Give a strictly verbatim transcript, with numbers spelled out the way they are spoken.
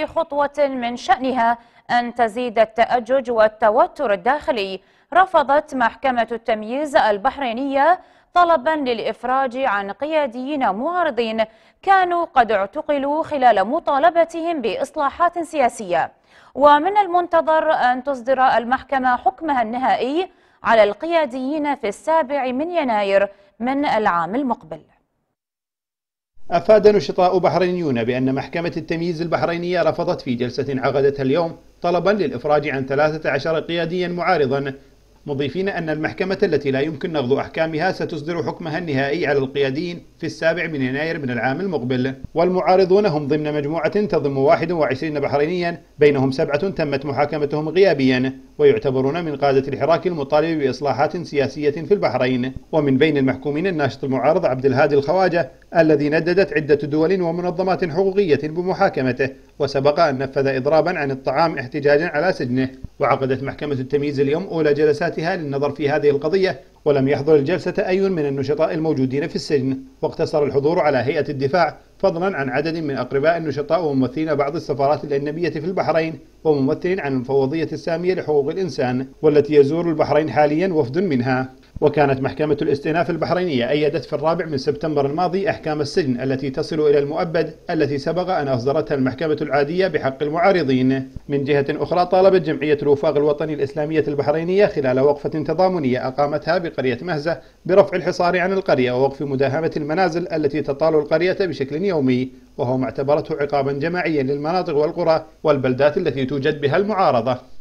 في خطوة من شأنها أن تزيد التأجج والتوتر الداخلي، رفضت محكمة التمييز البحرينية طلبا للإفراج عن قياديين معارضين كانوا قد اعتقلوا خلال مطالبتهم بإصلاحات سياسية. ومن المنتظر أن تصدر المحكمة حكمها النهائي على القياديين في السابع من يناير من العام المقبل. أفاد نشطاء بحرينيون بأن محكمة التمييز البحرينية رفضت في جلسة عقدتها اليوم طلبا للإفراج عن ثلاثة عشر قياديا معارضا، مضيفين أن المحكمة التي لا يمكن نقض أحكامها ستصدر حكمها النهائي على القياديين في السابع من يناير من العام المقبل. والمعارضون هم ضمن مجموعة تضم واحد وعشرين بحرينيا، بينهم سبعة تمت محاكمتهم غيابيا ويعتبرون من قادة الحراك المطالب بإصلاحات سياسية في البحرين. ومن بين المحكومين الناشط المعارض عبد الهادي الخواجة الذي نددت عدة دول ومنظمات حقوقية بمحاكمته، وسبق أن نفذ إضرابا عن الطعام احتجاجا على سجنه. وعقدت محكمة التمييز اليوم أولى جلساتها للنظر في هذه القضية، ولم يحضر الجلسة أي من النشطاء الموجودين في السجن، واقتصر الحضور على هيئة الدفاع فضلا عن عدد من أقرباء النشطاء وممثلين بعض السفارات الأجنبية في البحرين وممثل عن المفوضية السامية لحقوق الإنسان والتي يزور البحرين حاليا وفد منها. وكانت محكمة الاستئناف البحرينية أيدت في الرابع من سبتمبر الماضي أحكام السجن التي تصل إلى المؤبد التي سبق أن أصدرتها المحكمة العادية بحق المعارضين. من جهة أخرى طالبت جمعية الوفاق الوطني الإسلامية البحرينية خلال وقفة تضامنية أقامتها بقرية مهزة برفع الحصار عن القرية ووقف مداهمة المنازل التي تطال القرية بشكل يومي، وهو ما اعتبرته عقابا جماعيا للمناطق والقرى والبلدات التي توجد بها المعارضة.